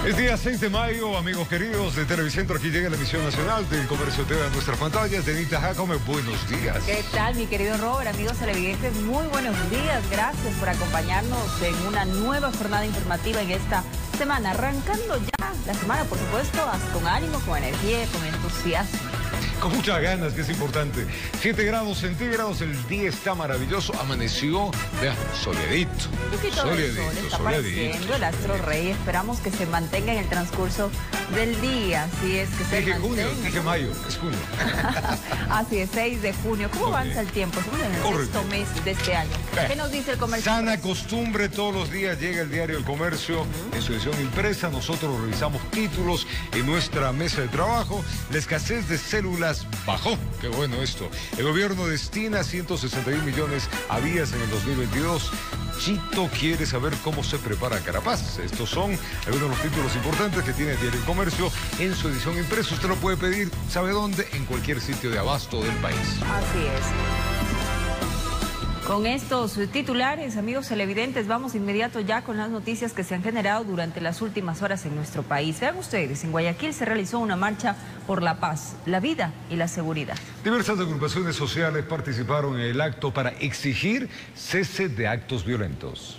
Es día 6 de mayo, amigos queridos de Televicentro. Aquí llega la emisión nacional del Comercio TV a nuestras pantallas. Denita Jacome, buenos días. ¿Qué tal, mi querido Robert? Amigos televidentes, muy buenos días. Gracias por acompañarnos en una nueva jornada informativa en esta semana. Arrancando ya la semana, por supuesto, con ánimo, con energía, con entusiasmo. Con muchas ganas, que es importante. 7 grados centígrados, el día está maravilloso. Amaneció, vean, soledito. Un poquito de sol está apareciendo, el astro rey. Esperamos que se mantenga en el transcurso del día. Así es que se Dije mantenga. junio, dije mayo, es junio. Así es, 6 de junio. ¿Cómo avanza el tiempo? Estamos en el sexto mes de este año. ¿Qué nos dice el comercio? Sana costumbre, todos los días llega el diario El Comercio en su edición impresa. Nosotros revisamos títulos en nuestra mesa de trabajo. La escasez de células bajó. Qué bueno esto. El gobierno destina 161 millones a vías en el 2022. Chito quiere saber cómo se prepara Carapaz. Estos son algunos de los títulos importantes que tiene el diario El Comercio en su edición impresa. Usted lo puede pedir, ¿sabe dónde? En cualquier sitio de abasto del país. Así es. Con estos titulares, amigos televidentes, vamos inmediato ya con las noticias que se han generado durante las últimas horas en nuestro país. Vean ustedes, en Guayaquil se realizó una marcha por la paz, la vida y la seguridad. Diversas agrupaciones sociales participaron en el acto para exigir cese de actos violentos.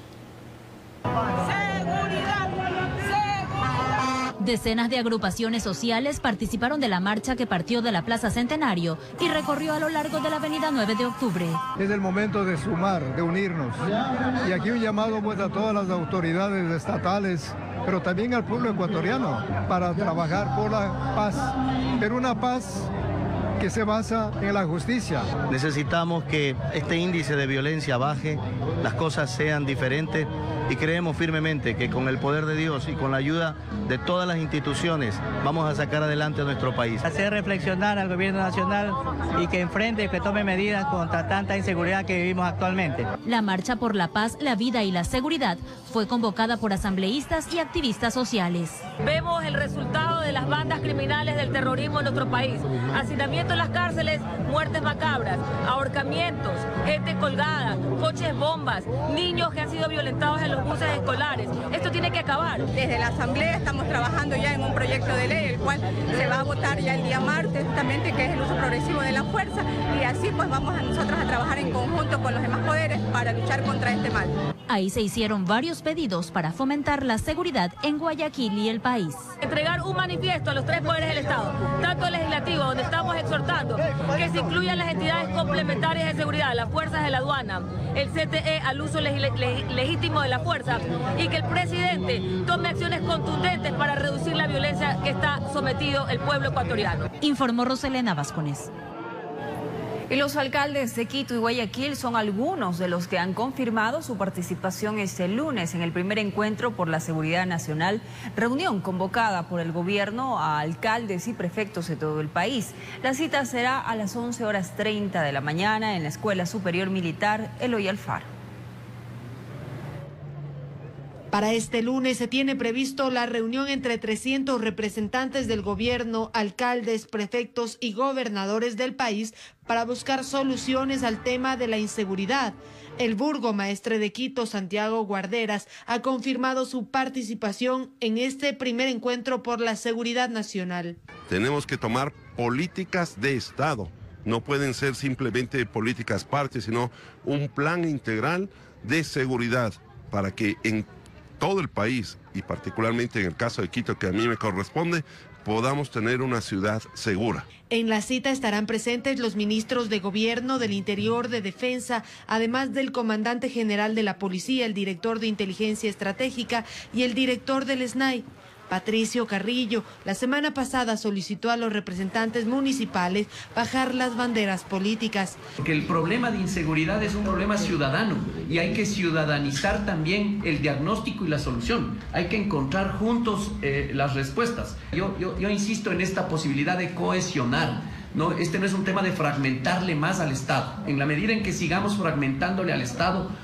Decenas de agrupaciones sociales participaron de la marcha que partió de la Plaza Centenario y recorrió a lo largo de la avenida 9 de octubre. Es el momento de sumar, de unirnos. Y aquí un llamado pues a todas las autoridades estatales, pero también al pueblo ecuatoriano, para trabajar por la paz. Pero una paz que se basa en la justicia. Necesitamos que este índice de violencia baje, las cosas sean diferentes y creemos firmemente que con el poder de Dios y con la ayuda de todas las instituciones vamos a sacar adelante a nuestro país. Hacer reflexionar al gobierno nacional y que enfrente, que tome medidas contra tanta inseguridad que vivimos actualmente. La marcha por la paz, la vida y la seguridad fue convocada por asambleístas y activistas sociales. Vemos el resultado de las bandas criminales del terrorismo en nuestro país. Hacinamiento en las cárceles, muertes macabras, ahorcamientos, gente colgada, coches bombas, niños que han sido violentados en los buses escolares. Esto tiene que acabar. Desde la Asamblea estamos trabajando ya en un proyecto de ley, el cual se va a votar ya el día martes, justamente, que es el uso progresivo de la fuerza, y así pues vamos a nosotros a trabajar en conjunto con los demás poderes para luchar contra este mal. Ahí se hicieron varios pedidos para fomentar la seguridad en Guayaquil y el país. Entregar un manifiesto a los 3 poderes del Estado, tanto el legislativo, donde estamos exhortando que se incluyan las entidades complementarias de seguridad, las fuerzas de la aduana, el CTE al uso legítimo de la fuerza, y que el presidente tome acciones contundentes para reducir la violencia que está sometido el pueblo ecuatoriano. Informó Roselena Vázquez. Y los alcaldes de Quito y Guayaquil son algunos de los que han confirmado su participación este lunes en el primer encuentro por la seguridad nacional, reunión convocada por el gobierno a alcaldes y prefectos de todo el país. La cita será a las 11:30 de la mañana en la Escuela Superior Militar Eloy Alfaro. Para este lunes se tiene previsto la reunión entre 300 representantes del gobierno, alcaldes, prefectos y gobernadores del país para buscar soluciones al tema de la inseguridad. El burgomaestre de Quito, Santiago Guarderas, ha confirmado su participación en este primer encuentro por la seguridad nacional. Tenemos que tomar políticas de Estado. No pueden ser simplemente políticas parches, sino un plan integral de seguridad para que en todo el país, y particularmente en el caso de Quito, que a mí me corresponde, podamos tener una ciudad segura. En la cita estarán presentes los ministros de Gobierno, del Interior, de Defensa, además del comandante general de la Policía, el director de Inteligencia Estratégica y el director del SNAI. Patricio Carrillo, la semana pasada solicitó a los representantes municipales bajar las banderas políticas. Que el problema de inseguridad es un problema ciudadano y hay que ciudadanizar también el diagnóstico y la solución. Hay que encontrar juntos las respuestas. Yo insisto en esta posibilidad de cohesionar. Este no es un tema de fragmentarle más al Estado. En la medida en que sigamos fragmentándole al Estado,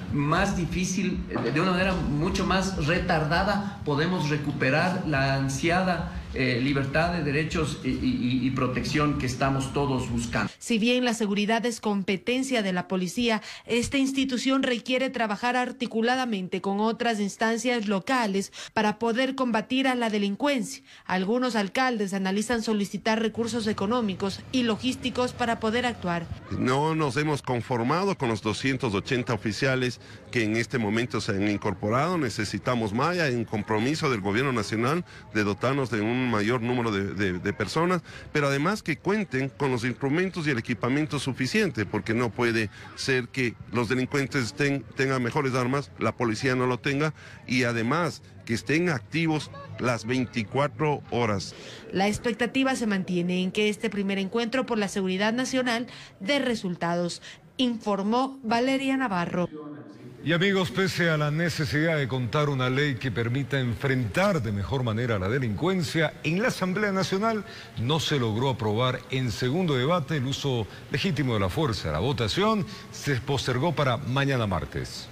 más difícil, de una manera mucho más retardada, podemos recuperar la ansiada libertad de derechos y protección que estamos todos buscando. Si bien la seguridad es competencia de la policía, esta institución requiere trabajar articuladamente con otras instancias locales para poder combatir a la delincuencia. Algunos alcaldes analizan solicitar recursos económicos y logísticos para poder actuar. No nos hemos conformado con los 280 oficiales que en este momento se han incorporado. Necesitamos más, hay un compromiso del gobierno nacional de dotarnos de un mayor número de personas, pero además que cuenten con los instrumentos y el equipamiento suficiente, porque no puede ser que los delincuentes tengan mejores armas, la policía no lo tenga, y además que estén activos las 24 horas. La expectativa se mantiene en que este primer encuentro por la seguridad nacional dé resultados, informó Valeria Navarro. Y amigos, pese a la necesidad de contar una ley que permita enfrentar de mejor manera la delincuencia, en la Asamblea Nacional no se logró aprobar en segundo debate el uso legítimo de la fuerza. La votación se postergó para mañana martes.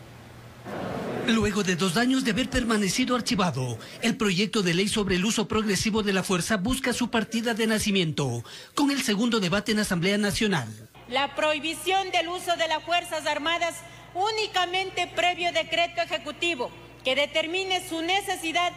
Luego de 2 años de haber permanecido archivado, el proyecto de ley sobre el uso progresivo de la fuerza busca su partida de nacimiento, con el segundo debate en Asamblea Nacional. La prohibición del uso de las Fuerzas Armadas únicamente previo decreto ejecutivo que determine su necesidad.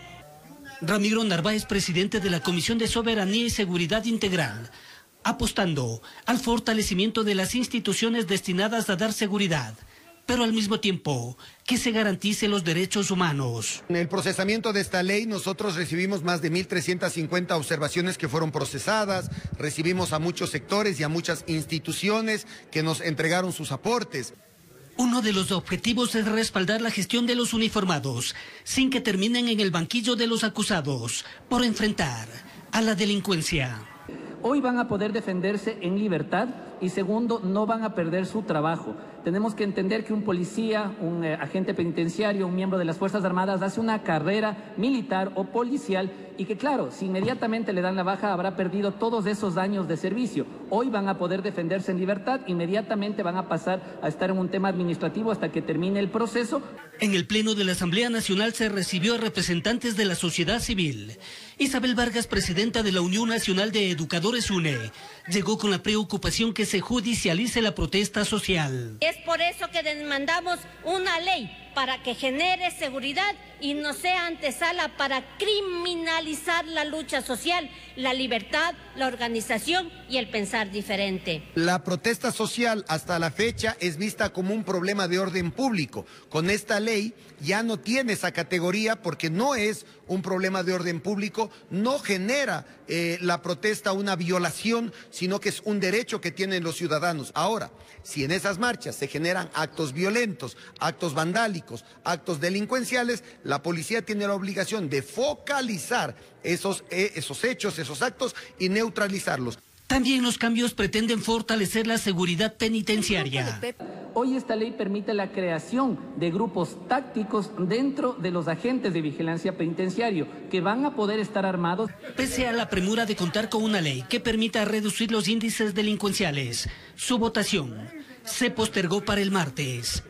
Ramiro Narváez, presidente de la Comisión de Soberanía y Seguridad Integral, apostando al fortalecimiento de las instituciones destinadas a dar seguridad, pero al mismo tiempo que se garantice los derechos humanos. En el procesamiento de esta ley nosotros recibimos más de 1.350 observaciones que fueron procesadas, recibimos a muchos sectores y a muchas instituciones que nos entregaron sus aportes. Uno de los objetivos es respaldar la gestión de los uniformados, sin que terminen en el banquillo de los acusados por enfrentar a la delincuencia. Hoy van a poder defenderse en libertad y segundo, no van a perder su trabajo. Tenemos que entender que un policía, un agente penitenciario, un miembro de las Fuerzas Armadas hace una carrera militar o policial y que claro, si inmediatamente le dan la baja habrá perdido todos esos años de servicio. Hoy van a poder defenderse en libertad, inmediatamente van a pasar a estar en un tema administrativo hasta que termine el proceso. En el Pleno de la Asamblea Nacional se recibió a representantes de la sociedad civil. Isabel Vargas, presidenta de la Unión Nacional de Educadores UNE, llegó con la preocupación que se judicialice la protesta social. Es por eso que demandamos una ley para que genere seguridad y no sea antesala para criminalizar la lucha social, la libertad, la organización y el pensar diferente. La protesta social hasta la fecha es vista como un problema de orden público. Con esta ley ya no tiene esa categoría porque no es un problema de orden público, no genera la protesta una violación, sino que es un derecho que tienen los ciudadanos. Ahora, si en esas marchas se generan actos violentos, actos vandálicos, actos delincuenciales, la policía tiene la obligación de focalizar esos hechos, esos actos y neutralizarlos. También los cambios pretenden fortalecer la seguridad penitenciaria. Hoy esta ley permite la creación de grupos tácticos dentro de los agentes de vigilancia penitenciario que van a poder estar armados. Pese a la premura de contar con una ley que permita reducir los índices delincuenciales, su votación se postergó para el martes,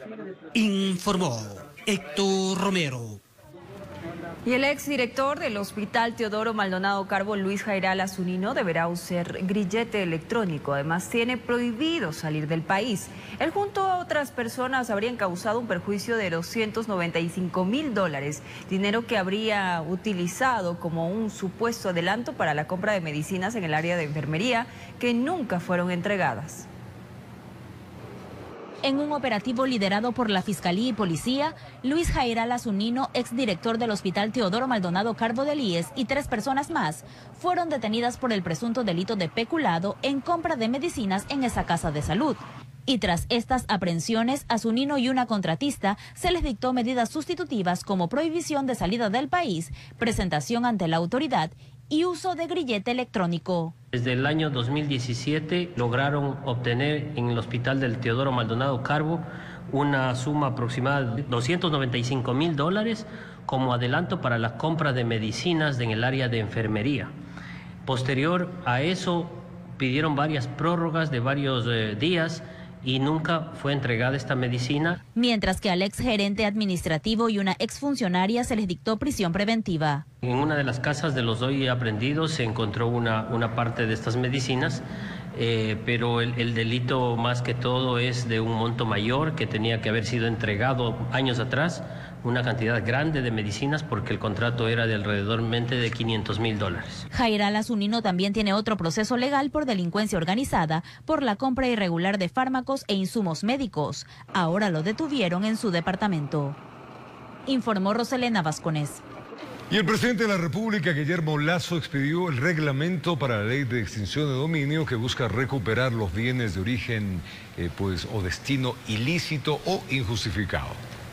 informó Héctor Romero. Y el exdirector del Hospital Teodoro Maldonado Carbo, Luis Jairala Zunino, deberá usar grillete electrónico. Además, tiene prohibido salir del país. Él junto a otras personas habrían causado un perjuicio de $295.000, dinero que habría utilizado como un supuesto adelanto para la compra de medicinas en el área de enfermería que nunca fueron entregadas. En un operativo liderado por la Fiscalía y Policía, Luis Jairala Zunino, exdirector del Hospital Teodoro Maldonado Carbo del IES, y 3 personas más fueron detenidas por el presunto delito de peculado en compra de medicinas en esa casa de salud. Y tras estas aprehensiones, a Zunino y una contratista se les dictó medidas sustitutivas como prohibición de salida del país, presentación ante la autoridad y uso de grillete electrónico. Desde el año 2017 lograron obtener en el Hospital del Teodoro Maldonado Carbo una suma aproximada de $295.000 como adelanto para la compra de medicinas en el área de enfermería. Posterior a eso pidieron varias prórrogas de varios días y nunca fue entregada esta medicina. Mientras que al exgerente administrativo y una exfuncionaria se les dictó prisión preventiva. En una de las casas de los hoy aprendidos se encontró una parte de estas medicinas, pero el delito más que todo es de un monto mayor que tenía que haber sido entregado años atrás, una cantidad grande de medicinas porque el contrato era de alrededormente de $500.000. Jairala Zunino también tiene otro proceso legal por delincuencia organizada por la compra irregular de fármacos e insumos médicos. Ahora lo detuvieron en su departamento. Informó Roselena Vascones. Y el presidente de la República, Guillermo Lasso, expidió el reglamento para la ley de extinción de dominio que busca recuperar los bienes de origen o destino ilícito o injustificado.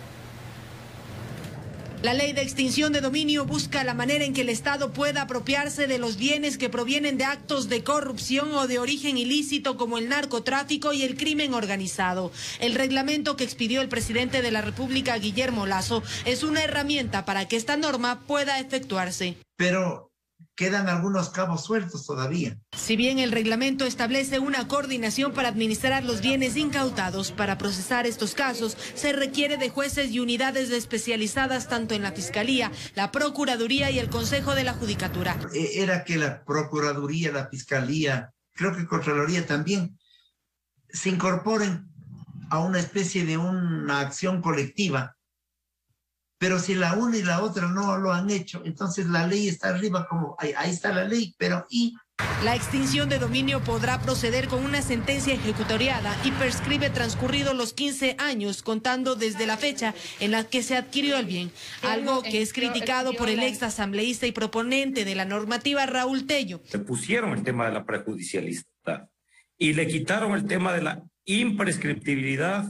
La ley de extinción de dominio busca la manera en que el Estado pueda apropiarse de los bienes que provienen de actos de corrupción o de origen ilícito como el narcotráfico y el crimen organizado. El reglamento que expidió el presidente de la República, Guillermo Lasso, es una herramienta para que esta norma pueda efectuarse. Pero quedan algunos cabos sueltos todavía. Si bien el reglamento establece una coordinación para administrar los bienes incautados, para procesar estos casos se requiere de jueces y unidades especializadas tanto en la Fiscalía, la Procuraduría y el Consejo de la Judicatura. Era que la Procuraduría, la Fiscalía, creo que Contraloría también, se incorporen a una especie de una acción colectiva. Pero si la una y la otra no lo han hecho, entonces la ley está arriba como, ahí está la ley, pero ¿y? La extinción de dominio podrá proceder con una sentencia ejecutoriada y prescribe transcurridos los 15 años, contando desde la fecha en la que se adquirió el bien, algo que es criticado por el ex asambleísta y proponente de la normativa Raúl Tello. Le pusieron el tema de la prejudicialidad y le quitaron el tema de la imprescriptibilidad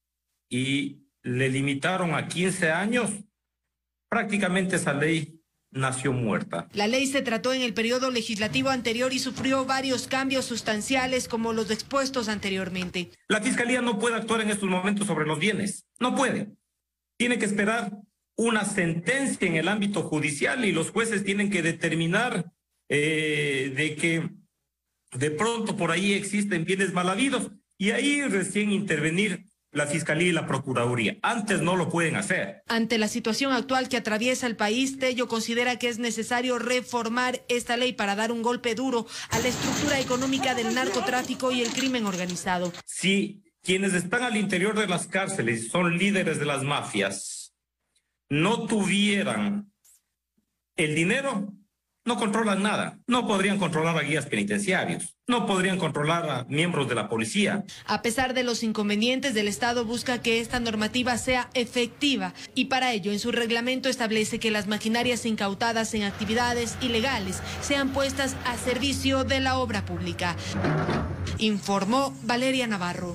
y le limitaron a 15 años, prácticamente esa ley nació muerta. La ley se trató en el periodo legislativo anterior y sufrió varios cambios sustanciales como los expuestos anteriormente. La Fiscalía no puede actuar en estos momentos sobre los bienes, no puede. Tiene que esperar una sentencia en el ámbito judicial y los jueces tienen que determinar de que de pronto por ahí existen bienes mal habidos y ahí recién intervenir la Fiscalía y la Procuraduría. Antes no lo pueden hacer. Ante la situación actual que atraviesa el país, Tello considera que es necesario reformar esta ley para dar un golpe duro a la estructura económica del narcotráfico y el crimen organizado. Si quienes están al interior de las cárceles son líderes de las mafias, no tuvieran el dinero, no controlan nada. No podrían controlar a guías penitenciarios, no podrían controlar a miembros de la policía. A pesar de los inconvenientes, el Estado busca que esta normativa sea efectiva y para ello en su reglamento establece que las maquinarias incautadas en actividades ilegales sean puestas a servicio de la obra pública. Informó Valeria Navarro.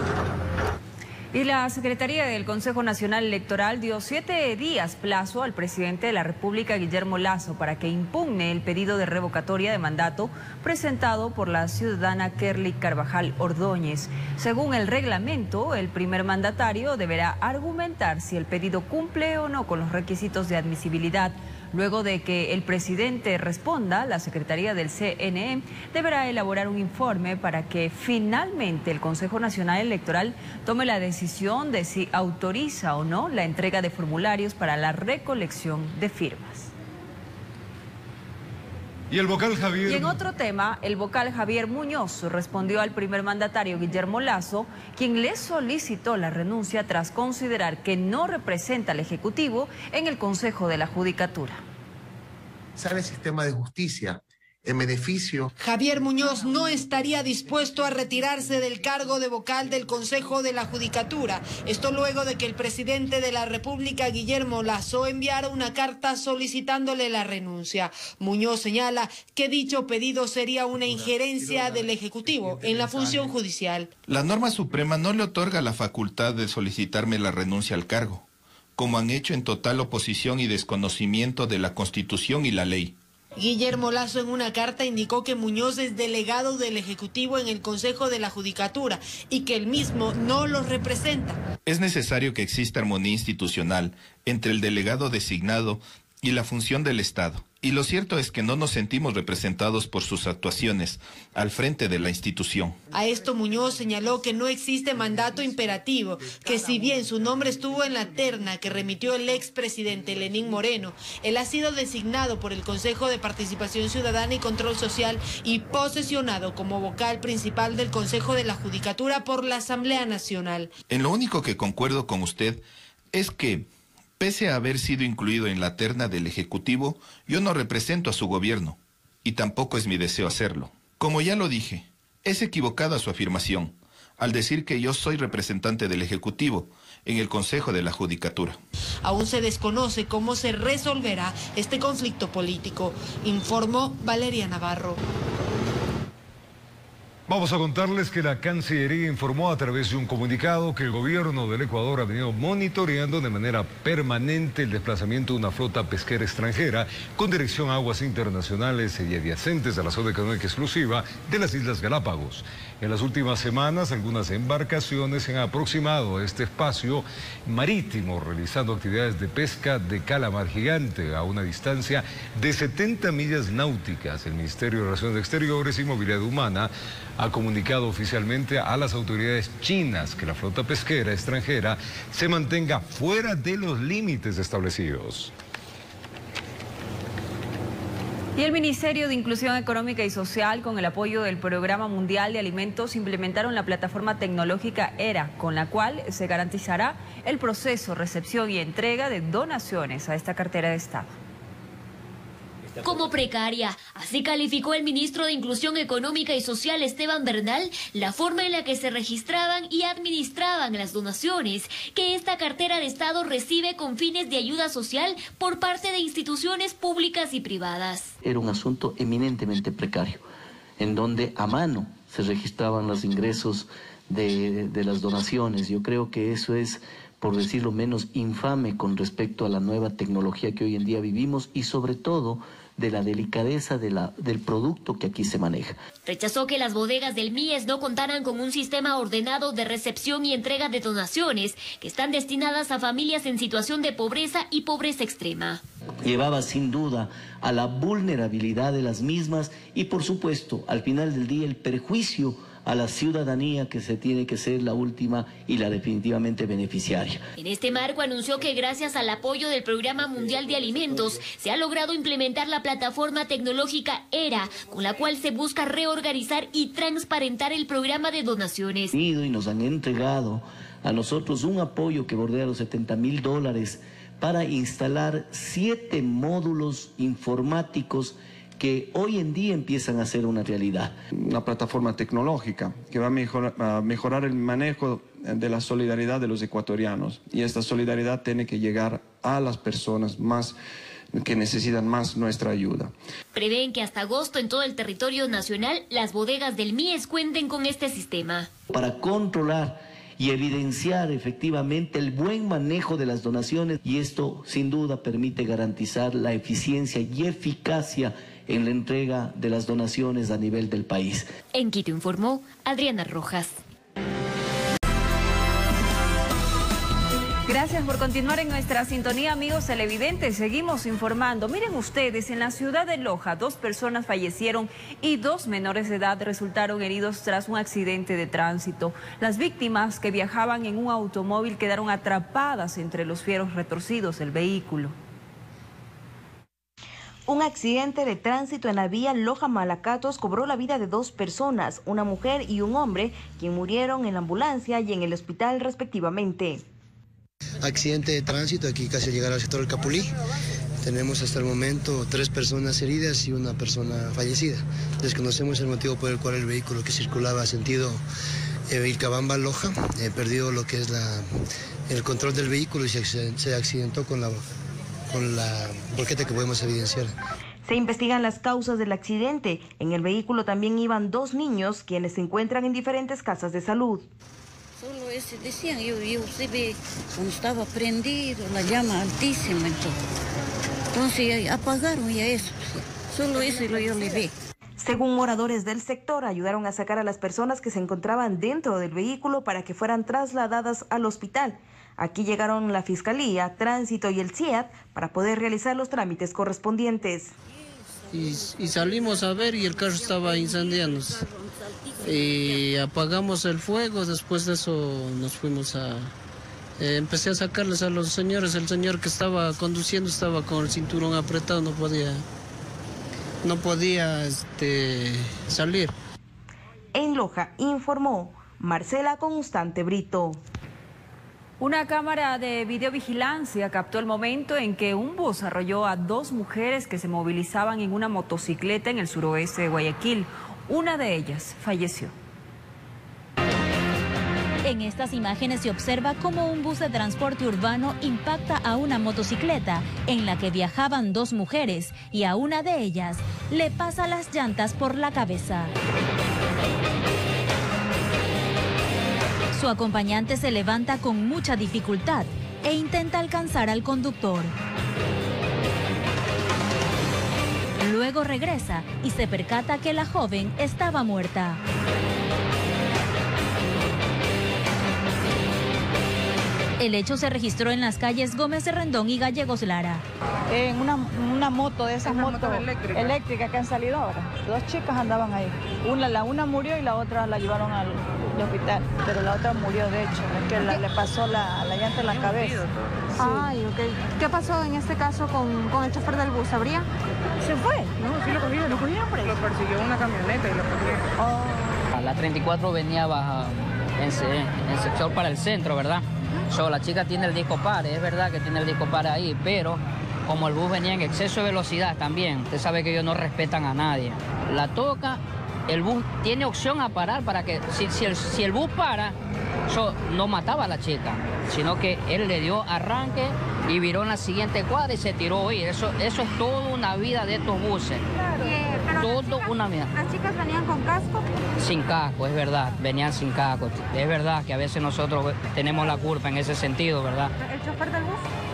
Y la Secretaría del Consejo Nacional Electoral dio 7 días plazo al presidente de la República, Guillermo Lasso, para que impugne el pedido de revocatoria de mandato presentado por la ciudadana Kerly Carvajal Ordóñez. Según el reglamento, el primer mandatario deberá argumentar si el pedido cumple o no con los requisitos de admisibilidad. Luego de que el presidente responda, la Secretaría del CNE deberá elaborar un informe para que finalmente el Consejo Nacional Electoral tome la decisión de si autoriza o no la entrega de formularios para la recolección de firmas. Y el vocal Javier... Y en otro tema, el vocal Javier Muñoz respondió al primer mandatario Guillermo Lasso, quien le solicitó la renuncia tras considerar que no representa al Ejecutivo en el Consejo de la Judicatura. ¿Sabe el sistema de justicia? En beneficio. Javier Muñoz no estaría dispuesto a retirarse del cargo de vocal del Consejo de la Judicatura. Esto luego de que el presidente de la República, Guillermo Lasso, enviara una carta solicitándole la renuncia. Muñoz señala que dicho pedido sería una injerencia del Ejecutivo en la función judicial. La norma suprema no le otorga la facultad de solicitarme la renuncia al cargo, como han hecho en total oposición y desconocimiento de la Constitución y la ley. Guillermo Lasso en una carta indicó que Muñoz es delegado del Ejecutivo en el Consejo de la Judicatura y que él mismo no lo representa. Es necesario que exista armonía institucional entre el delegado designado y la función del Estado. Y lo cierto es que no nos sentimos representados por sus actuaciones al frente de la institución. A esto Muñoz señaló que no existe mandato imperativo, que si bien su nombre estuvo en la terna que remitió el expresidente Lenín Moreno, él ha sido designado por el Consejo de Participación Ciudadana y Control Social y posesionado como vocal principal del Consejo de la Judicatura por la Asamblea Nacional. En lo único que concuerdo con usted es que, pese a haber sido incluido en la terna del Ejecutivo, yo no represento a su gobierno, y tampoco es mi deseo hacerlo. Como ya lo dije, es equivocada su afirmación, al decir que yo soy representante del Ejecutivo en el Consejo de la Judicatura. Aún se desconoce cómo se resolverá este conflicto político, informó Valeria Navarro. Vamos a contarles que la Cancillería informó a través de un comunicado que el gobierno del Ecuador ha venido monitoreando de manera permanente el desplazamiento de una flota pesquera extranjera con dirección a aguas internacionales y adyacentes a la zona económica exclusiva de las Islas Galápagos. En las últimas semanas, algunas embarcaciones se han aproximado a este espacio marítimo, realizando actividades de pesca de calamar gigante a una distancia de 70 millas náuticas. El Ministerio de Relaciones Exteriores y Movilidad Humana ha comunicado oficialmente a las autoridades chinas que la flota pesquera extranjera se mantenga fuera de los límites establecidos. Y el Ministerio de Inclusión Económica y Social, con el apoyo del Programa Mundial de Alimentos, implementaron la plataforma tecnológica ERA, con la cual se garantizará el proceso, recepción y entrega de donaciones a esta cartera de Estado. Como precaria, así calificó el ministro de Inclusión Económica y Social, Esteban Bernal, la forma en la que se registraban y administraban las donaciones que esta cartera de Estado recibe con fines de ayuda social por parte de instituciones públicas y privadas. Era un asunto eminentemente precario, en donde a mano se registraban los ingresos de las donaciones. Yo creo que eso es, por decirlo menos, infame con respecto a la nueva tecnología que hoy en día vivimos y sobre todo de la delicadeza del producto que aquí se maneja. Rechazó que las bodegas del MIES no contaran con un sistema ordenado de recepción y entrega de donaciones que están destinadas a familias en situación de pobreza y pobreza extrema. Llevaba sin duda a la vulnerabilidad de las mismas y por supuesto al final del día el perjuicio a la ciudadanía que se tiene que ser la última y la definitivamente beneficiaria. En este marco anunció que gracias al apoyo del Programa Mundial de Alimentos se ha logrado implementar la plataforma tecnológica ERA, con la cual se busca reorganizar y transparentar el programa de donaciones. Y nos han entregado a nosotros un apoyo que bordea los $70.000 para instalar 7 módulos informáticos que hoy en día empiezan a ser una realidad. Una plataforma tecnológica que va a mejorar el manejo de la solidaridad de los ecuatorianos, y esta solidaridad tiene que llegar a las personas más que necesitan más nuestra ayuda. Prevén que hasta agosto en todo el territorio nacional las bodegas del MIES cuenten con este sistema. Para controlar y evidenciar efectivamente el buen manejo de las donaciones, y esto sin duda permite garantizar la eficiencia y eficacia en la entrega de las donaciones a nivel del país. En Quito informó Adriana Rojas. Gracias por continuar en nuestra sintonía, amigos televidentes. Seguimos informando. Miren ustedes, en la ciudad de Loja, 2 personas fallecieron y 2 menores de edad resultaron heridos tras un accidente de tránsito. Las víctimas, que viajaban en un automóvil, quedaron atrapadas entre los fierros retorcidos del vehículo. Un accidente de tránsito en la vía Loja-Malacatos cobró la vida de 2 personas, una mujer y un hombre, quien murieron en la ambulancia y en el hospital respectivamente. Accidente de tránsito aquí casi al llegar al sector del Capulí. Tenemos hasta el momento 3 personas heridas y 1 persona fallecida. Desconocemos el motivo por el cual el vehículo que circulaba sentido Vilcabamba-Loja perdió lo que es el control del vehículo y se accidentó con la volqueta que podemos evidenciar. Se investigan las causas del accidente. En el vehículo también iban 2 niños, quienes se encuentran en diferentes casas de salud. Solo ese decían, yo se ve cuando estaba prendido, la llama altísima, entonces apagaron ya eso, solo eso yo le vi. Según moradores del sector, ayudaron a sacar a las personas que se encontraban dentro del vehículo para que fueran trasladadas al hospital. Aquí llegaron la Fiscalía, Tránsito y el CIAT para poder realizar los trámites correspondientes. Y salimos a ver y el carro estaba incendiándose. Y apagamos el fuego, después de eso nos fuimos a... empecé a sacarles a los señores, el señor que estaba conduciendo estaba con el cinturón apretado, no podía salir. En Loja informó Marcela Constante Brito. Una cámara de videovigilancia captó el momento en que un bus arrolló a 2 mujeres que se movilizaban en una motocicleta en el suroeste de Guayaquil. Una de ellas falleció. En estas imágenes se observa cómo un bus de transporte urbano impacta a una motocicleta en la que viajaban 2 mujeres y a una de ellas le pasa las llantas por la cabeza. Su acompañante se levanta con mucha dificultad e intenta alcanzar al conductor. Luego regresa y se percata que la joven estaba muerta. El hecho se registró en las calles Gómez de Rendón y Gallegos Lara. En una moto de esas motos eléctricas que han salido ahora. 2 chicas andaban ahí. La una murió y la otra la llevaron al hospital. Pero la otra murió, de hecho. Es que le pasó la llanta en la cabeza. Sí. Ay, ok. ¿Qué pasó en este caso con el chofer del bus? ¿Sabría? ¿Se fue? No, sí lo cogieron. Lo persiguió una camioneta y lo cogieron. Oh. La 34 venía en sector para el centro, ¿verdad? La chica tiene el disco par, es verdad que tiene el disco par ahí, pero como el bus venía en exceso de velocidad también, usted sabe que ellos no respetan a nadie. La toca, el bus tiene opción a parar para que, si el bus para, no mataba a la chica, sino que él le dio arranque y viró en la siguiente cuadra y se tiró. Oye, eso es toda una vida de estos buses. Claro. Toda una vida. ¿Las chicas venían con casco? Sin casco, es verdad, venían sin casco. Es verdad que a veces nosotros tenemos la culpa en ese sentido, ¿verdad? ¿El chofer del bus?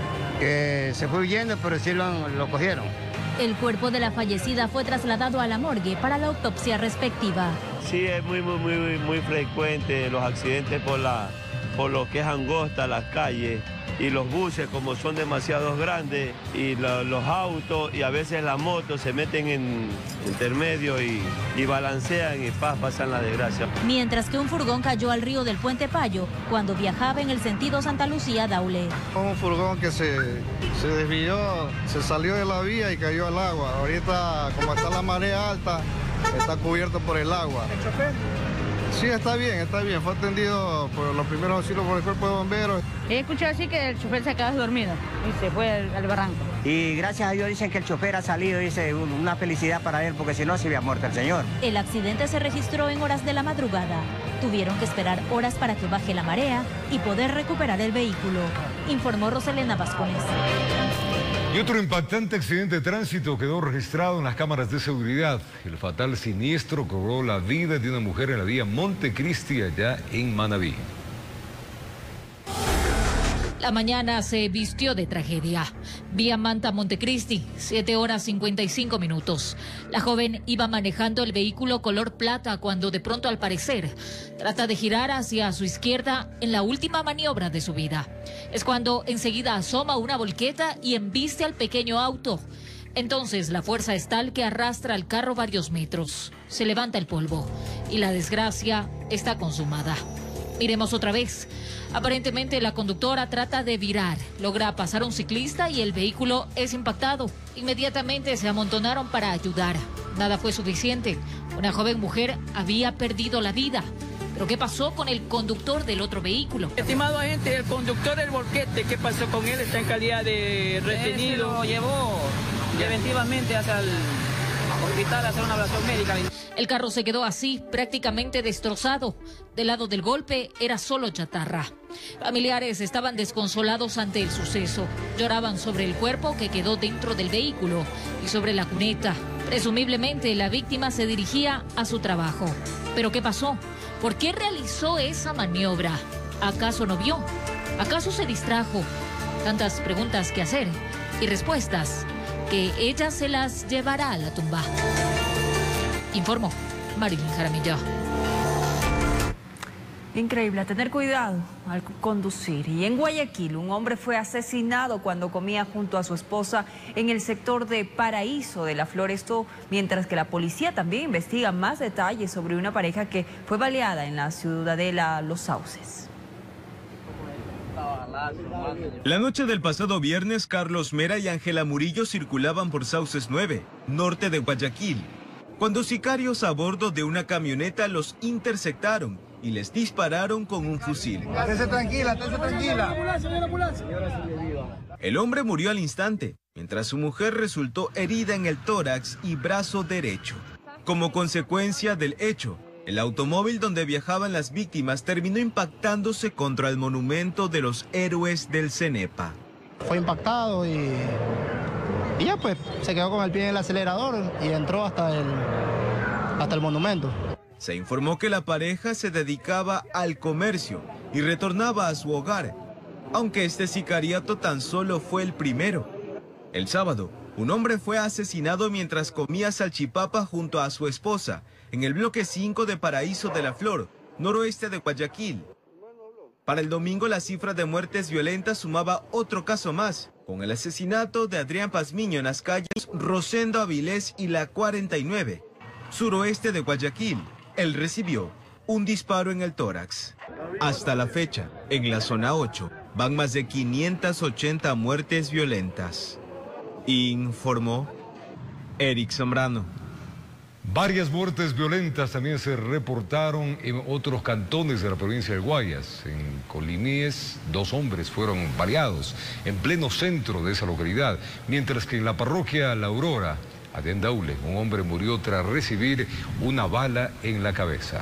Se fue huyendo, pero sí lo cogieron. El cuerpo de la fallecida fue trasladado a la morgue para la autopsia respectiva. Sí, es muy frecuente los accidentes por lo que es angosta las calles y los buses como son demasiado grandes y los autos y a veces las motos se meten en intermedio y balancean y pasan la desgracia. Mientras que un furgón cayó al río del Puente Payo cuando viajaba en el sentido Santa Lucía-Daule. Un furgón que se desvió, se salió de la vía y cayó al agua. Ahorita, como está la marea alta, está cubierto por el agua. ¿El chofer? Sí, está bien. Fue atendido por los primeros auxilios por el cuerpo de bomberos. He escuchado así que el chofer se acaba dormido y se fue al barranco. Y gracias a Dios dicen que el chofer ha salido, dice, una felicidad para él, porque si no se había muerto el señor. El accidente se registró en horas de la madrugada. Tuvieron que esperar horas para que baje la marea y poder recuperar el vehículo, informó Roselena Vascones. Y otro impactante accidente de tránsito quedó registrado en las cámaras de seguridad. El fatal siniestro cobró la vida de una mujer en la vía Montecristi, allá en Manabí. La mañana se vistió de tragedia. Vía Manta Montecristi, 7 horas 55 minutos. La joven iba manejando el vehículo color plata cuando de pronto, al parecer, trata de girar hacia su izquierda en la última maniobra de su vida. Es cuando enseguida asoma una volqueta y embiste al pequeño auto. Entonces la fuerza es tal que arrastra al carro varios metros. Se levanta el polvo y la desgracia está consumada. Miremos otra vez. Aparentemente la conductora trata de virar, logra pasar a un ciclista y el vehículo es impactado. Inmediatamente se amontonaron para ayudar. Nada fue suficiente. Una joven mujer había perdido la vida. ¿Pero qué pasó con el conductor del otro vehículo? Estimado agente, el conductor del volquete, ¿qué pasó con él? Está en calidad de retenido. Lo llevó preventivamente hasta el hospital a hacer una evaluación médica. El carro se quedó así, prácticamente destrozado. Del lado del golpe era solo chatarra. Familiares estaban desconsolados ante el suceso. Lloraban sobre el cuerpo que quedó dentro del vehículo y sobre la cuneta. Presumiblemente la víctima se dirigía a su trabajo. ¿Pero qué pasó? ¿Por qué realizó esa maniobra? ¿Acaso no vio? ¿Acaso se distrajo? Tantas preguntas que hacer y respuestas que ella se las llevará a la tumba. Informó Marilyn Jaramillo. Increíble, a tener cuidado al conducir. Y en Guayaquil, un hombre fue asesinado cuando comía junto a su esposa en el sector de Paraíso de la Flor. Esto mientras que la policía también investiga más detalles sobre una pareja que fue baleada en la ciudadela Los Sauces. La noche del pasado viernes, Carlos Mera y Ángela Murillo circulaban por Sauces 9, norte de Guayaquil, cuando sicarios a bordo de una camioneta los interceptaron y les dispararon con un fusil. Estése tranquila, estése tranquila. El hombre murió al instante, mientras su mujer resultó herida en el tórax y brazo derecho. Como consecuencia del hecho, el automóvil donde viajaban las víctimas terminó impactándose contra el monumento de los héroes del Cenepa. Fue impactado y ya pues se quedó con el pie en el acelerador y entró hasta el monumento. Se informó que la pareja se dedicaba al comercio y retornaba a su hogar, aunque este sicariato tan solo fue el primero. El sábado, un hombre fue asesinado mientras comía salchipapa junto a su esposa en el bloque 5 de Paraíso de la Flor, noroeste de Guayaquil. Para el domingo, la cifra de muertes violentas sumaba otro caso más, con el asesinato de Adrián Pazmiño en las calles Rosendo Avilés y la 49, suroeste de Guayaquil. Él recibió un disparo en el tórax. Hasta la fecha, en la zona 8, van más de 580 muertes violentas. Informó Eric Zambrano. Varias muertes violentas también se reportaron en otros cantones de la provincia de Guayas. En Colimíes, 2 hombres fueron baleados en pleno centro de esa localidad, mientras que en la parroquia La Aurora, allá en Daule, un hombre murió tras recibir una bala en la cabeza.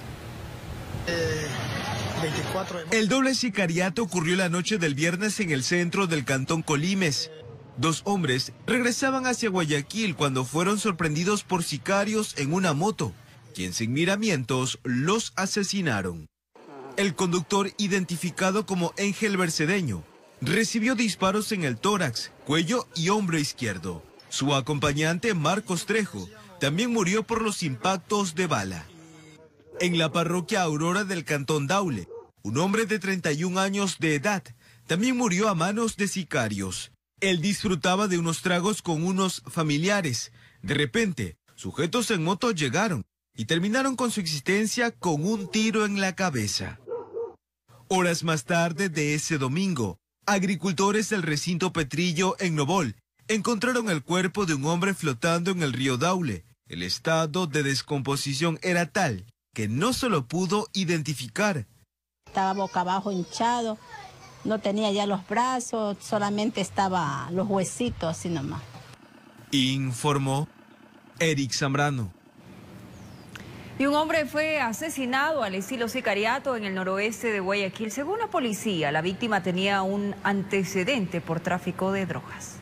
El doble sicariato ocurrió la noche del viernes en el centro del cantón Colimes. 2 hombres regresaban hacia Guayaquil cuando fueron sorprendidos por sicarios en una moto, quien sin miramientos los asesinaron. El conductor, identificado como Ángel Bercedeño, recibió disparos en el tórax, cuello y hombro izquierdo. Su acompañante, Marcos Trejo, también murió por los impactos de bala. En la parroquia Aurora del cantón Daule, un hombre de 31 años de edad también murió a manos de sicarios. Él disfrutaba de unos tragos con unos familiares. De repente, sujetos en moto llegaron y terminaron con su existencia con un tiro en la cabeza. Horas más tarde de ese domingo, agricultores del recinto Petrillo en Nobol encontraron el cuerpo de un hombre flotando en el río Daule. El estado de descomposición era tal que no se lo pudo identificar. Estaba boca abajo hinchado. No tenía ya los brazos, solamente estaba los huesitos así nomás. Informó Eric Zambrano. Y un hombre fue asesinado al estilo sicariato en el noroeste de Guayaquil. Según la policía, la víctima tenía un antecedente por tráfico de drogas.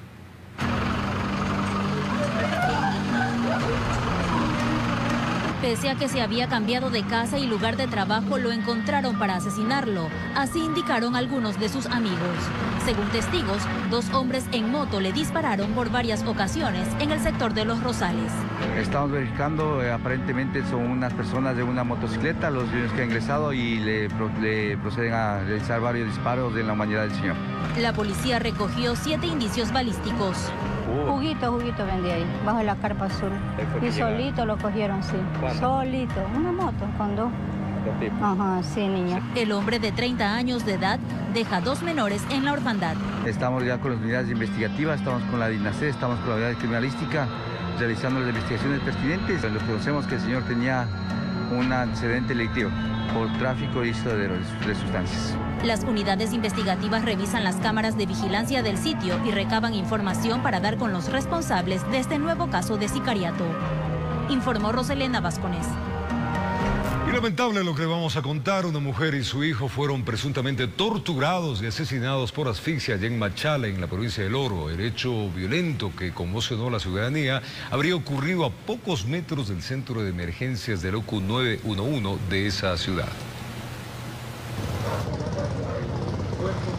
Pese a que se había cambiado de casa y lugar de trabajo, lo encontraron para asesinarlo. Así indicaron algunos de sus amigos. Según testigos, 2 hombres en moto le dispararon por varias ocasiones en el sector de Los Rosales. Estamos verificando, aparentemente son unas personas de una motocicleta, los niños que han ingresado y le proceden a realizar varios disparos en la humanidad del señor. La policía recogió 7 indicios balísticos. Juguito vendía ahí, bajo la carpa azul. Y solito lo cogieron, sí. ¿Cuándo? Solito, una moto con 2. Ajá, sí, niña. El hombre de 30 años de edad deja 2 menores en la orfandad. Estamos ya con las unidades investigativas, estamos con la DINASE, estamos con la unidad criminalística, realizando las investigaciones pertinentes. Lo que conocemos que el señor tenía un antecedente delictivo por tráfico ilícito de sustancias. Las unidades investigativas revisan las cámaras de vigilancia del sitio y recaban información para dar con los responsables de este nuevo caso de sicariato. Informó Roselena Vascones. Y lamentable lo que vamos a contar, una mujer y su hijo fueron presuntamente torturados y asesinados por asfixia allá en Machala, en la provincia del Oro. El hecho violento que conmocionó a la ciudadanía habría ocurrido a pocos metros del centro de emergencias del OCU 911 de esa ciudad.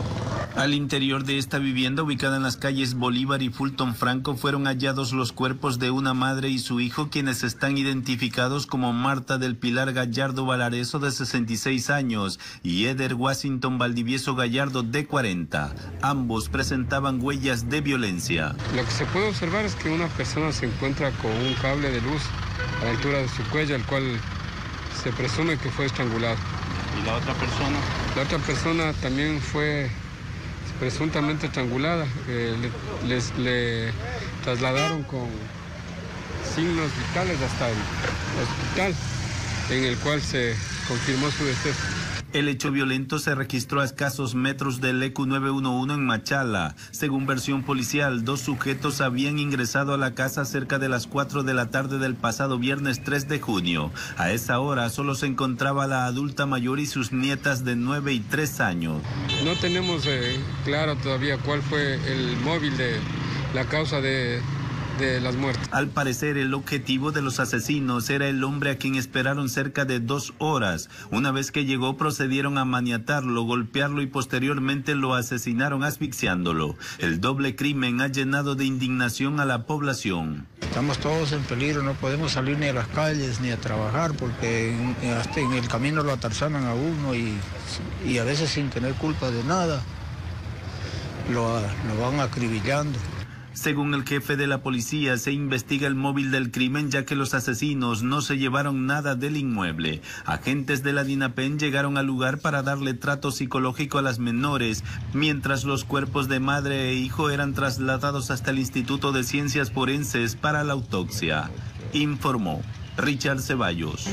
Al interior de esta vivienda, ubicada en las calles Bolívar y Fulton Franco, fueron hallados los cuerpos de una madre y su hijo, quienes están identificados como Marta del Pilar Gallardo Valareso, de 66 años, y Eder Washington Valdivieso Gallardo, de 40. Ambos presentaban huellas de violencia. Lo que se puede observar es que una persona se encuentra con un cable de luz a la altura de su cuello, el cual se presume que fue estrangulado. ¿Y la otra persona? La otra persona también fue presuntamente estrangulada. Le trasladaron con signos vitales hasta el hospital, en el cual se confirmó su deceso. El hecho violento se registró a escasos metros del EQ 911 en Machala. Según versión policial, 2 sujetos habían ingresado a la casa cerca de las 4 de la tarde del pasado viernes 3 de junio. A esa hora solo se encontraba la adulta mayor y sus nietas de 9 y 3 años. No tenemos claro todavía cuál fue el móvil de la causa de las muertes. Al parecer, el objetivo de los asesinos era el hombre a quien esperaron cerca de 2 horas. Una vez que llegó, procedieron a maniatarlo, golpearlo y posteriormente lo asesinaron asfixiándolo. El doble crimen ha llenado de indignación a la población. Estamos todos en peligro, no podemos salir ni a las calles ni a trabajar porque hasta en el camino lo atarzanan a uno y a veces sin tener culpa de nada lo van acribillando. Según el jefe de la policía, se investiga el móvil del crimen, ya que los asesinos no se llevaron nada del inmueble. Agentes de la DINAPEN llegaron al lugar para darle trato psicológico a las menores, mientras los cuerpos de madre e hijo eran trasladados hasta el Instituto de Ciencias Forenses para la autopsia. Informó Richard Ceballos.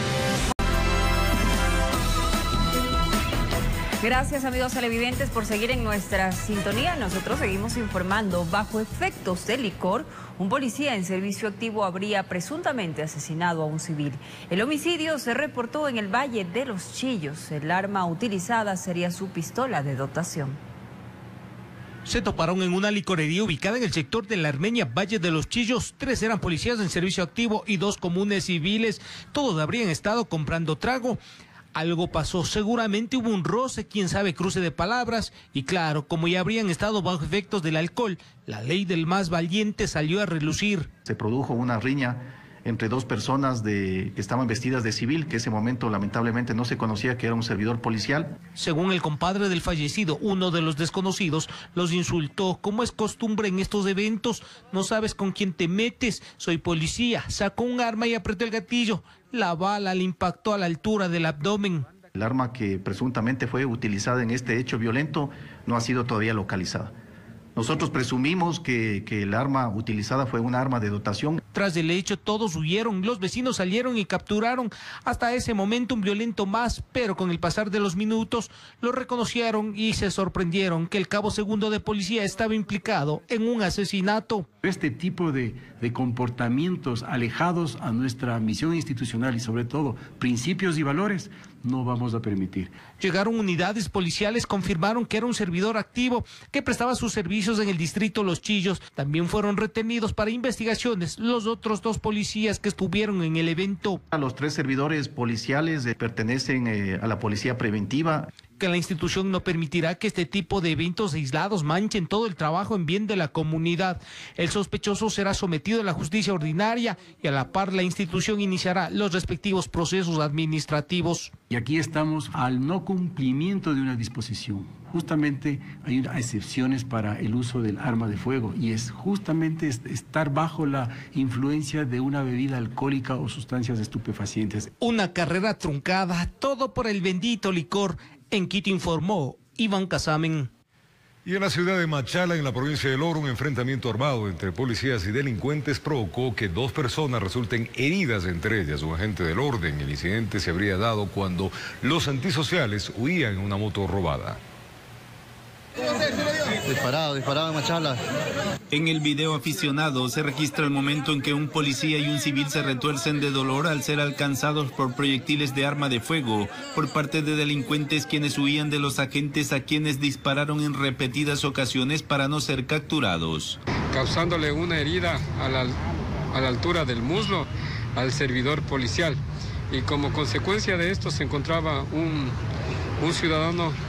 Gracias, amigos televidentes, por seguir en nuestra sintonía. Nosotros seguimos informando. Bajo efectos de licor, un policía en servicio activo habría presuntamente asesinado a un civil. El homicidio se reportó en el Valle de los Chillos. El arma utilizada sería su pistola de dotación. Se toparon en una licorería ubicada en el sector de la Armenia, Valle de los Chillos. 3 eran policías en servicio activo y 2 comunes civiles. Todos habrían estado comprando trago. Algo pasó, seguramente hubo un roce, quién sabe, cruce de palabras, y claro, como ya habrían estado bajo efectos del alcohol, la ley del más valiente salió a relucir. Se produjo una riña entre 2 personas que estaban vestidas de civil, que en ese momento lamentablemente no se conocía que era un servidor policial. Según el compadre del fallecido, uno de los desconocidos los insultó. Como es costumbre en estos eventos, no sabes con quién te metes, soy policía, sacó un arma y apretó el gatillo. La bala le impactó a la altura del abdomen. El arma que presuntamente fue utilizada en este hecho violento no ha sido todavía localizada. Nosotros presumimos que el arma utilizada fue un arma de dotación. Tras el hecho, todos huyeron, los vecinos salieron y capturaron hasta ese momento un violento más, pero con el pasar de los minutos lo reconocieron y se sorprendieron que el cabo segundo de policía estaba implicado en un asesinato. Este tipo de comportamientos alejados a nuestra misión institucional y sobre todo principios y valores no vamos a permitir. Llegaron unidades policiales, confirmaron que era un servidor activo que prestaba sus servicios en el distrito Los Chillos. También fueron retenidos para investigaciones los otros 2 policías que estuvieron en el evento. Los 3 servidores policiales pertenecen a la policía preventiva. Que la institución no permitirá que este tipo de eventos aislados manchen todo el trabajo en bien de la comunidad. El sospechoso será sometido a la justicia ordinaria y a la par la institución iniciará los respectivos procesos administrativos. Y aquí estamos al no cumplimiento de una disposición. Justamente hay excepciones para el uso del arma de fuego y es justamente estar bajo la influencia de una bebida alcohólica o sustancias estupefacientes. Una carrera truncada, todo por el bendito licor. En Quito informó Iván Casamen. Y en la ciudad de Machala, en la provincia del Oro, un enfrentamiento armado entre policías y delincuentes provocó que 2 personas resulten heridas, entre ellas un agente del orden. El incidente se habría dado cuando los antisociales huían en una moto robada. Disparado en Machala. En el video aficionado se registra el momento en que un policía y un civil se retuercen de dolor al ser alcanzados por proyectiles de arma de fuego por parte de delincuentes quienes huían de los agentes a quienes dispararon en repetidas ocasiones para no ser capturados. Causándole una herida a la altura del muslo al servidor policial. Y como consecuencia de esto se encontraba un ciudadano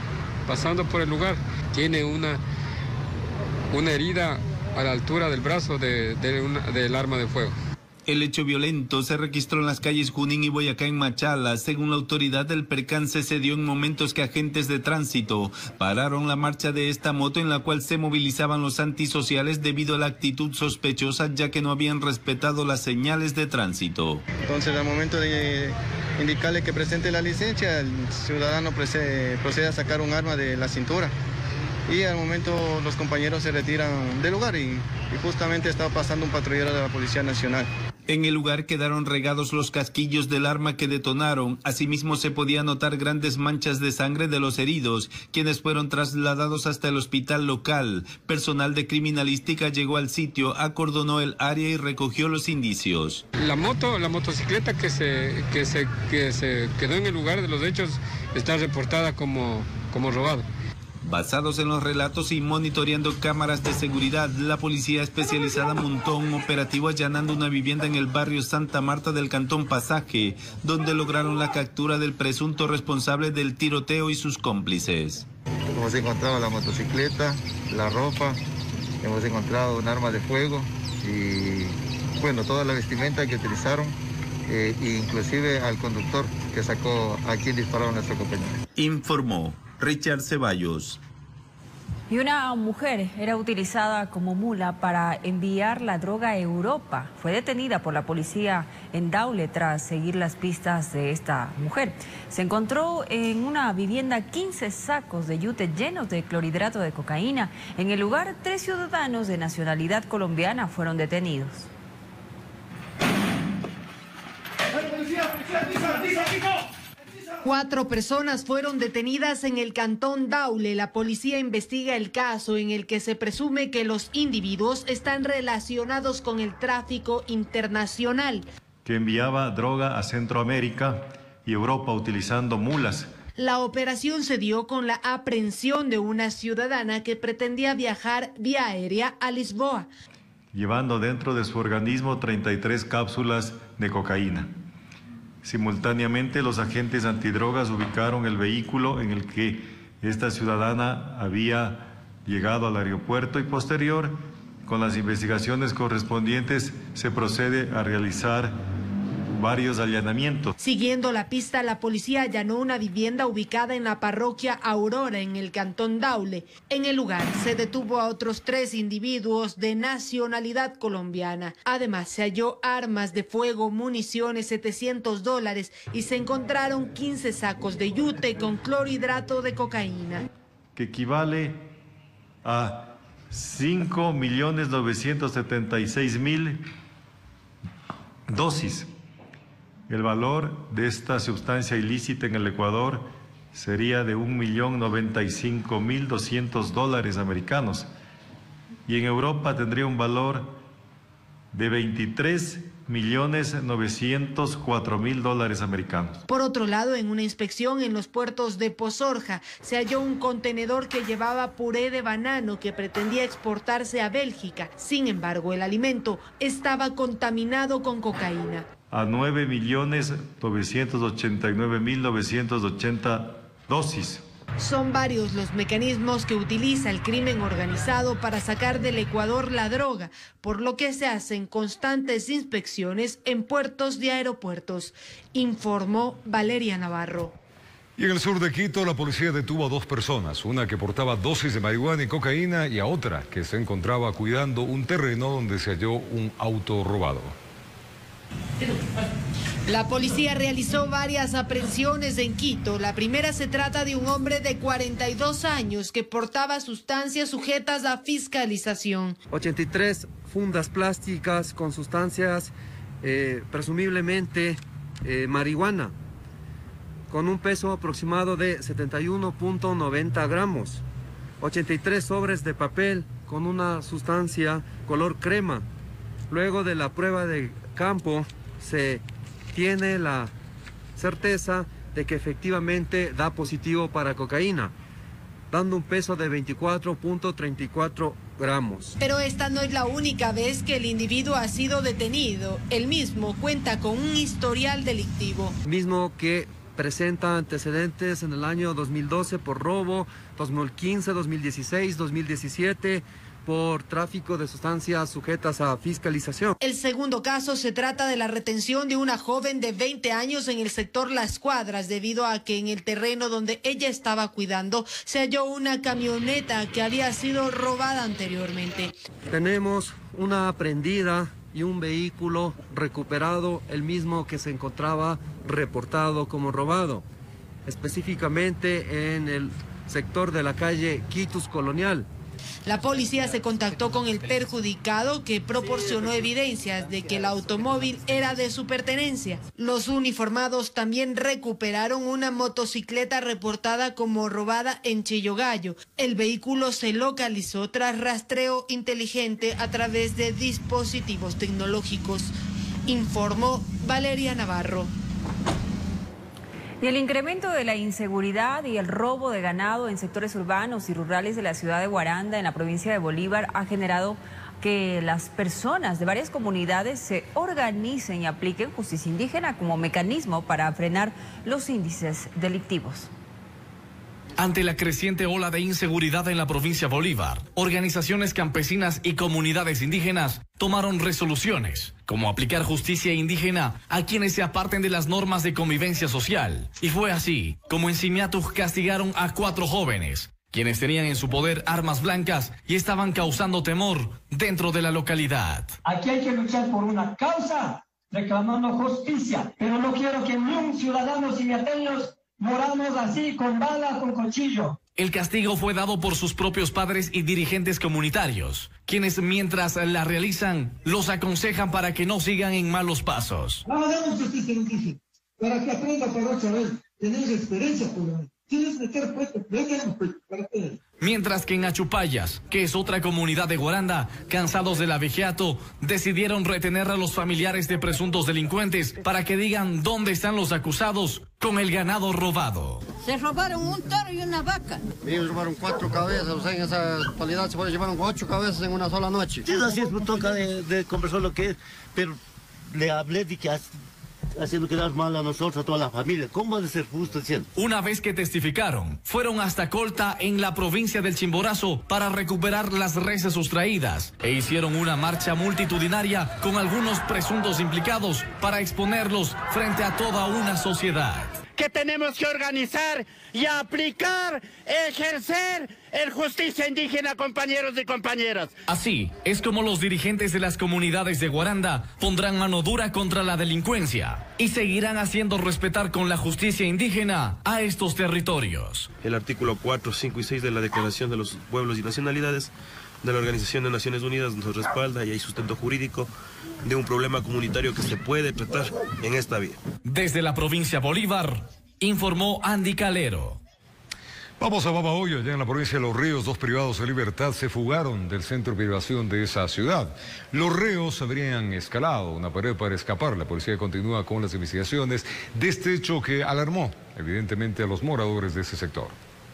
pasando por el lugar, tiene una herida a la altura del brazo del arma de fuego. El hecho violento se registró en las calles Junín y Boyacá en Machala. Según la autoridad, el percance se dio en momentos que agentes de tránsito pararon la marcha de esta moto en la cual se movilizaban los antisociales debido a la actitud sospechosa, ya que no habían respetado las señales de tránsito. Entonces, al momento de indicarle que presente la licencia, el ciudadano procede a sacar un arma de la cintura. Y al momento los compañeros se retiran del lugar y justamente estaba pasando un patrullero de la Policía Nacional. En el lugar quedaron regados los casquillos del arma que detonaron. Asimismo se podía notar grandes manchas de sangre de los heridos, quienes fueron trasladados hasta el hospital local. Personal de criminalística llegó al sitio, acordonó el área y recogió los indicios. La motocicleta que se quedó en el lugar de los hechos está reportada como robado. Basados en los relatos y monitoreando cámaras de seguridad, la policía especializada montó un operativo allanando una vivienda en el barrio Santa Marta del Cantón Pasaje, donde lograron la captura del presunto responsable del tiroteo y sus cómplices. Hemos encontrado la motocicleta, la ropa, hemos encontrado un arma de fuego y bueno, toda la vestimenta que utilizaron, inclusive al conductor que sacó a quien disparó a nuestro compañero. Informó Richard Ceballos. Y una mujer era utilizada como mula para enviar la droga a Europa. Fue detenida por la policía en Daule tras seguir las pistas de esta mujer. Se encontró en una vivienda 15 sacos de yute llenos de clorhidrato de cocaína. En el lugar, 3 ciudadanos de nacionalidad colombiana fueron detenidos. 4 personas fueron detenidas en el cantón Daule. La policía investiga el caso en el que se presume que los individuos están relacionados con el tráfico internacional. Que enviaba droga a Centroamérica y Europa utilizando mulas. La operación se dio con la aprehensión de una ciudadana que pretendía viajar vía aérea a Lisboa, llevando dentro de su organismo 33 cápsulas de cocaína. Simultáneamente, los agentes antidrogas ubicaron el vehículo en el que esta ciudadana había llegado al aeropuerto y posterior, con las investigaciones correspondientes, se procede a realizar varios allanamientos. Siguiendo la pista, la policía allanó una vivienda ubicada en la parroquia Aurora, en el cantón Daule. En el lugar se detuvo a otros 3 individuos de nacionalidad colombiana. Además, se halló armas de fuego, municiones, $700 y se encontraron 15 sacos de yute con clorhidrato de cocaína. Que equivale a 5.976.000 dosis. El valor de esta sustancia ilícita en el Ecuador sería de $1.095.200 americanos y en Europa tendría un valor de $23.904.000 americanos. Por otro lado, en una inspección en los puertos de Pozorja, se halló un contenedor que llevaba puré de banano que pretendía exportarse a Bélgica. Sin embargo, el alimento estaba contaminado con cocaína. A 9.989.980 dosis. Son varios los mecanismos que utiliza el crimen organizado para sacar del Ecuador la droga, por lo que se hacen constantes inspecciones en puertos y aeropuertos, informó Valeria Navarro. Y en el sur de Quito, la policía detuvo a 2 personas, una que portaba dosis de marihuana y cocaína y a otra que se encontraba cuidando un terreno donde se halló un auto robado. La policía realizó varias aprehensiones en Quito. La primera se trata de un hombre de 42 años que portaba sustancias sujetas a fiscalización. 83 fundas plásticas con sustancias presumiblemente marihuana, con un peso aproximado de 71.90 gramos. 83 sobres de papel con una sustancia color crema. Luego de la prueba de campo se tiene la certeza de que efectivamente da positivo para cocaína, dando un peso de 24.34 gramos. Pero esta no es la única vez que el individuo ha sido detenido. Él mismo cuenta con un historial delictivo. Mismo que presenta antecedentes en el año 2012 por robo, 2015, 2016, 2017 por tráfico de sustancias sujetas a fiscalización. El segundo caso se trata de la retención de una joven de 20 años en el sector Las Cuadras, debido a que en el terreno donde ella estaba cuidando se halló una camioneta que había sido robada anteriormente. Tenemos una aprehendida y un vehículo recuperado, el mismo que se encontraba reportado como robado, específicamente en el sector de la calle Quitus Colonial. La policía se contactó con el perjudicado, que proporcionó evidencias de que el automóvil era de su pertenencia. Los uniformados también recuperaron una motocicleta reportada como robada en Chillogallo. El vehículo se localizó tras rastreo inteligente a través de dispositivos tecnológicos, informó Valeria Navarro. Y el incremento de la inseguridad y el robo de ganado en sectores urbanos y rurales de la ciudad de Guaranda, en la provincia de Bolívar, ha generado que las personas de varias comunidades se organicen y apliquen justicia indígena como mecanismo para frenar los índices delictivos. Ante la creciente ola de inseguridad en la provincia de Bolívar, organizaciones campesinas y comunidades indígenas tomaron resoluciones, como aplicar justicia indígena a quienes se aparten de las normas de convivencia social. Y fue así como en Simiatus castigaron a 4 jóvenes, quienes tenían en su poder armas blancas y estaban causando temor dentro de la localidad. Aquí hay que luchar por una causa, reclamando justicia, pero no quiero que ni un ciudadano simiateños moramos así, con bala, con cuchillo. El castigo fue dado por sus propios padres y dirigentes comunitarios, quienes mientras la realizan, los aconsejan para que no sigan en malos pasos. No hagamos justicia indígena, para que aprenda para otra vez, tener experiencia por ahí. Tienes que meter para que... Mientras que en Achupayas, que es otra comunidad de Guaranda, cansados del abigeato, decidieron retener a los familiares de presuntos delincuentes para que digan dónde están los acusados con el ganado robado. Se robaron un toro y una vaca. Ellos robaron 4 cabezas, o sea, en esa actualidad se llevaron 8 cabezas en una sola noche. Sí, así es, me toca de conversar lo que es, pero le hablé de que haciendo quedar mal a nosotros, a toda la familia. ¿Cómo ha de ser justo diciendo? Una vez que testificaron, fueron hasta Colta, en la provincia del Chimborazo, para recuperar las reses sustraídas e hicieron una marcha multitudinaria con algunos presuntos implicados para exponerlos frente a toda una sociedad. Que tenemos que organizar y aplicar, ejercer el justicia indígena, compañeros y compañeras. Así es como los dirigentes de las comunidades de Guaranda pondrán mano dura contra la delincuencia y seguirán haciendo respetar con la justicia indígena a estos territorios. El artículo 4, 5 y 6 de la Declaración de los Pueblos y Nacionalidades de la Organización de Naciones Unidas nos respalda y hay sustento jurídico de un problema comunitario que se puede tratar en esta vía. Desde la provincia de Bolívar, informó Andy Calero. Vamos a Babahoyo, allá en la provincia de Los Ríos. 2 privados de libertad se fugaron del centro de privación de esa ciudad. Los reos habrían escalado una pared para escapar. La policía continúa con las investigaciones de este hecho que alarmó, evidentemente, a los moradores de ese sector.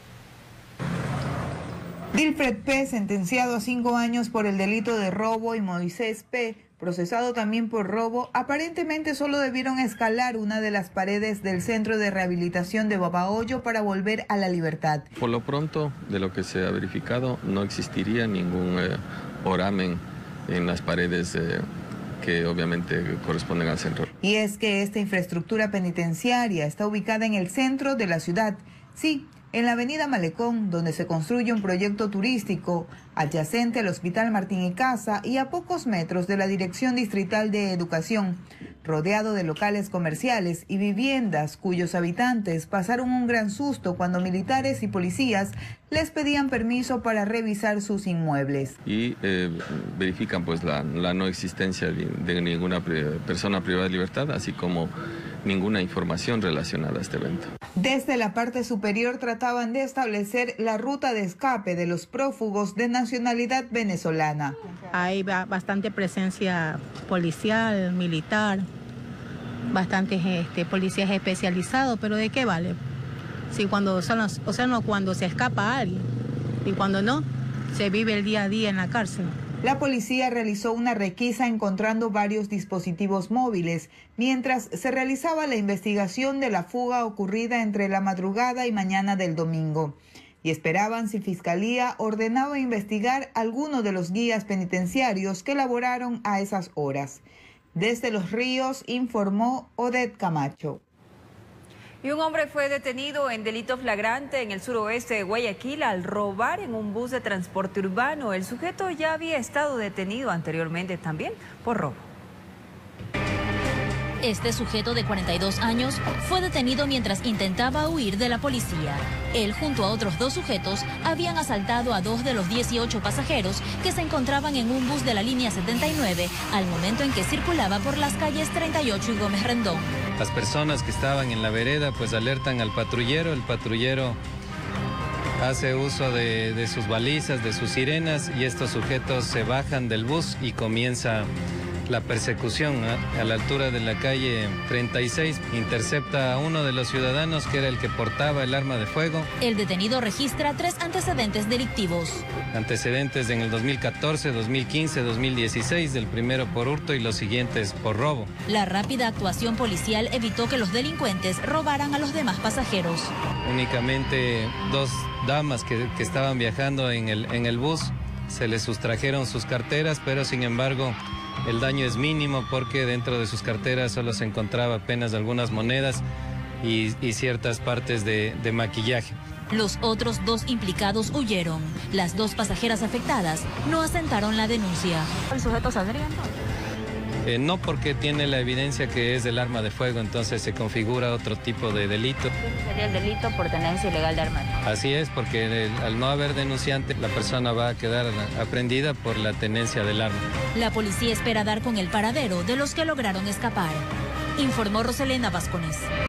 Dilfred P., sentenciado a 5 años por el delito de robo, y Moisés P., procesado también por robo, aparentemente solo debieron escalar una de las paredes del centro de rehabilitación de Babahoyo para volver a la libertad. Por lo pronto, de lo que se ha verificado, no existiría ningún oramen en las paredes que obviamente corresponden al centro. Y es que esta infraestructura penitenciaria está ubicada en el centro de la ciudad. Sí, en la avenida Malecón, donde se construye un proyecto turístico adyacente al Hospital Martín y Casa y a pocos metros de la Dirección Distrital de Educación, rodeado de locales comerciales y viviendas cuyos habitantes pasaron un gran susto cuando militares y policías les pedían permiso para revisar sus inmuebles. Y verifican pues la no existencia de ninguna persona privada de libertad, así como ninguna información relacionada a este evento. Desde la parte superior trataban de establecer la ruta de escape de los prófugos de nacionalidad venezolana. Hay bastante presencia policial, militar, bastantes policías especializados, pero ¿de qué vale? Si cuando cuando se escapa alguien y cuando no, se vive el día a día en la cárcel. La policía realizó una requisa encontrando varios dispositivos móviles, mientras se realizaba la investigación de la fuga ocurrida entre la madrugada y mañana del domingo. Y esperaban si Fiscalía ordenaba investigar alguno de los guías penitenciarios que laboraron a esas horas. Desde Los Ríos informó Odette Camacho. Y un hombre fue detenido en delito flagrante en el suroeste de Guayaquil al robar en un bus de transporte urbano. El sujeto ya había estado detenido anteriormente también por robo. Este sujeto de 42 años fue detenido mientras intentaba huir de la policía. Él, junto a otros 2 sujetos, habían asaltado a 2 de los 18 pasajeros que se encontraban en un bus de la línea 79 al momento en que circulaba por las calles 38 y Gómez Rendón. Las personas que estaban en la vereda pues alertan al patrullero. El patrullero hace uso de sus balizas, de sus sirenas, y estos sujetos se bajan del bus y comienza la persecución. A la altura de la calle 36 intercepta a uno de los ciudadanos que era el que portaba el arma de fuego. El detenido registra 3 antecedentes delictivos. Antecedentes en el 2014, 2015, 2016, del primero por hurto y los siguientes por robo. La rápida actuación policial evitó que los delincuentes robaran a los demás pasajeros. Únicamente 2 damas que estaban viajando en el bus, se les sustrajeron sus carteras, pero sin embargo el daño es mínimo porque dentro de sus carteras solo se encontraba apenas algunas monedas y ciertas partes de maquillaje. Los otros 2 implicados huyeron. Las 2 pasajeras afectadas no asentaron la denuncia. ¿El sujeto saldría? No, porque tiene la evidencia que es del arma de fuego, entonces se configura otro tipo de delito. Sería el delito por tenencia ilegal de arma. Así es, porque al no haber denunciante, la persona va a quedar aprehendida por la tenencia del arma. La policía espera dar con el paradero de los que lograron escapar, informó Roselena Vascones.